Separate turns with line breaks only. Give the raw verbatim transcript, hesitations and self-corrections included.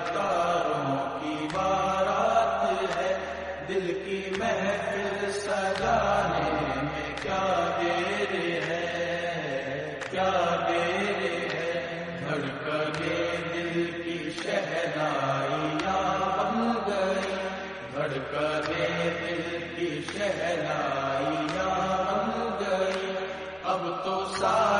तारों की बारात है, दिल की महफिल सजाने में क्या देर है, क्या देर है। धड़कने दिल की शहनाइयाँ बन गई, धड़कने दिल की शहनाइयाँ बन गई। अब तो सा